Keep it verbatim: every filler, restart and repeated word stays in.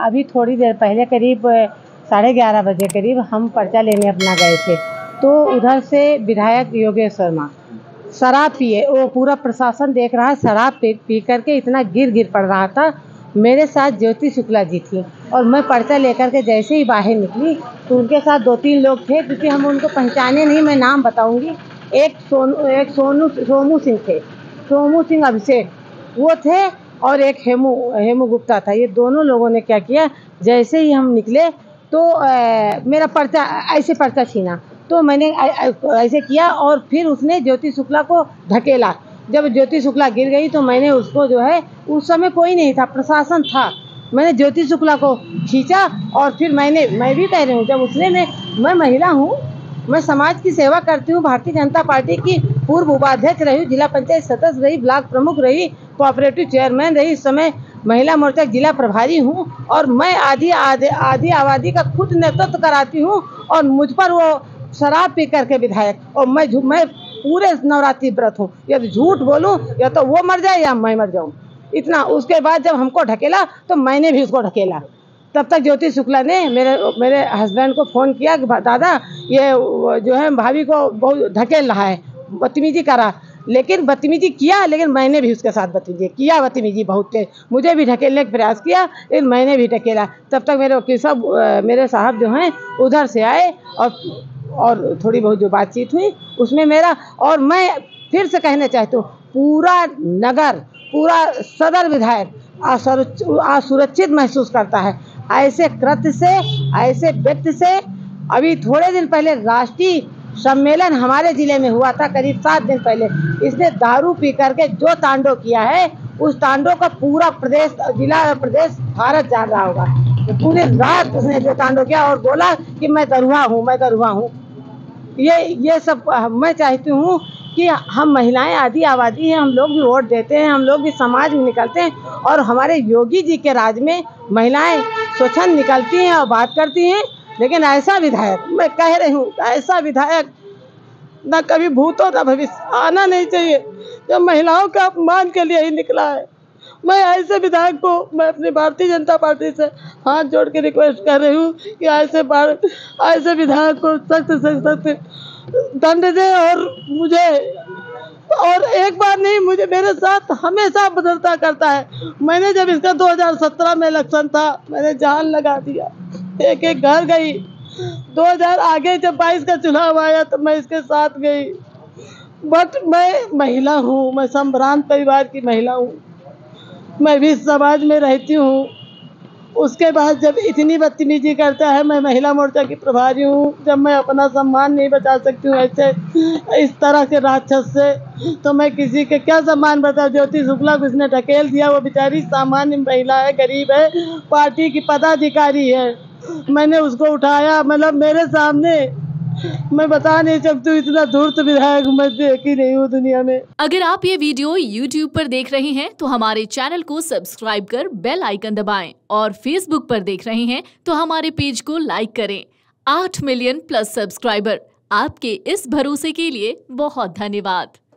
अभी थोड़ी देर पहले करीब साढ़े ग्यारह बजे करीब हम पर्चा लेने अपना गए थे, तो उधर से विधायक योगेश शर्मा शराब पिए, वो पूरा प्रशासन देख रहा है, शराब पी पी करके इतना गिर गिर पड़ रहा था। मेरे साथ ज्योति शुक्ला जी थी और मैं पर्चा लेकर के जैसे ही बाहर निकली तो उनके साथ दो तीन लोग थे, क्योंकि हम उनको पहचाने नहीं, मैं नाम बताऊंगी। एक सोनू एक सोनू सोमू सिंह थे, सोमू सिंह अभिषेक वो थे, और एक हेमू हेमू गुप्ता था। ये दोनों लोगों ने क्या किया, जैसे ही हम निकले तो आ, मेरा पर्चा ऐसे पर्चा छीना, तो मैंने ऐसे किया और फिर उसने ज्योति शुक्ला को ढकेला। जब ज्योति शुक्ला गिर गई तो मैंने उसको जो है, उस समय कोई नहीं था, प्रशासन था, मैंने ज्योति शुक्ला को खींचा और फिर मैंने मैं भी कह रही हूँ, जब उसने मैं मैं महिला हूँ, मैं समाज की सेवा करती हूँ, भारतीय जनता पार्टी की पूर्व उपाध्यक्ष रही, जिला पंचायत सदस्य रही, ब्लॉक प्रमुख रही, कोऑपरेटिव चेयरमैन रही, इस समय महिला मोर्चा जिला प्रभारी हूँ और मैं आधी आधी आधी आबादी का खुद नेतृत्व कराती हूँ। और मुझ पर वो शराब पी करके विधायक, और मैं मैं पूरे नवरात्रि व्रत हूँ, यदि झूठ बोलूँ या तो वो मर जाए या मैं मर जाऊँ, इतना। उसके बाद जब हमको ढकेला तो मैंने भी उसको ढकेला। तब तक ज्योति शुक्ला ने मेरे मेरे हस्बैंड को फ़ोन किया कि दादा ये जो है भाभी को बहुत ढकेल रहा है, बदतमीजी करा। लेकिन बदतमीजी किया, लेकिन मैंने भी उसके साथ बदतमीजी किया, बदतमीजी बहुत तेज, मुझे भी ढकेलने का प्रयास किया, लेकिन मैंने भी ढकेला। तब तक मेरे वकील साहब मेरे साहब जो हैं उधर से आए और और थोड़ी बहुत जो बातचीत हुई उसमें मेरा, और मैं फिर से कहना चाहती हूँ, पूरा नगर, पूरा सदर विधायक असुरक्षित महसूस करता है ऐसे कृत्य से, ऐसे व्यक्ति से। अभी थोड़े दिन पहले राष्ट्रीय सम्मेलन हमारे जिले में हुआ था, करीब सात दिन पहले। इसने दारू पी करके जो तांडव किया है, उस तांडव का पूरा प्रदेश, जिला प्रदेश, भारत जान रहा होगा। तो पूरी रात उसने जो तांडव किया और बोला कि मैं दरुआ हूँ, मैं दरुआ हूँ। ये ये सब मैं चाहती हूँ कि हम महिलाएं आधी आबादी हैं, हम लोग भी वोट देते हैं, हम लोग भी समाज में निकलते हैं, और हमारे योगी जी के राज में महिलाएं स्वच्छंद निकलती हैं और बात करती हैं। लेकिन ऐसा विधायक, मैं कह रही हूँ, ऐसा विधायक न कभी भूत हो न भविष्य आना नहीं चाहिए, जो महिलाओं के अपमान के लिए ही निकला है। मैं ऐसे विधायक को, मैं अपनी भारतीय जनता पार्टी से हाथ जोड़ के रिक्वेस्ट कर रही हूँ कि ऐसे ऐसे विधायक को सख्त से सख्त दंड दे। और मुझे, और एक बार नहीं, मुझे मेरे साथ हमेशा बदलता करता है। मैंने जब इसका दो हज़ार सत्रह में इलेक्शन था, मैंने जान लगा दिया, एक एक घर गई। दो हज़ार आगे जब बाईस का चुनाव आया तो मैं इसके साथ गई। बट मैं महिला हूँ, मैं संभ्रांत परिवार की महिला हूँ, मैं भी समाज में रहती हूँ। उसके बाद जब इतनी बदतमीजी करता है, मैं महिला मोर्चा की प्रभारी हूँ, जब मैं अपना सम्मान नहीं बचा सकती हूँ ऐसे इस तरह के राक्षस से, तो मैं किसी के क्या सम्मान बता। ज्योति शुक्ला को इसने ढकेल दिया, वो बेचारी सामान्य महिला है, गरीब है, पार्टी की पदाधिकारी है। मैंने उसको उठाया, मतलब मेरे सामने, मैं बता नहीं सकती, इतना धूर्त विधायक मैं देखी नहीं हूँ दुनिया में। अगर आप ये वीडियो यूट्यूब पर देख रहे हैं तो हमारे चैनल को सब्सक्राइब कर बेल आइकन दबाएं, और फेसबुक पर देख रहे हैं तो हमारे पेज को लाइक करें। आठ मिलियन प्लस सब्सक्राइबर, आपके इस भरोसे के लिए बहुत धन्यवाद।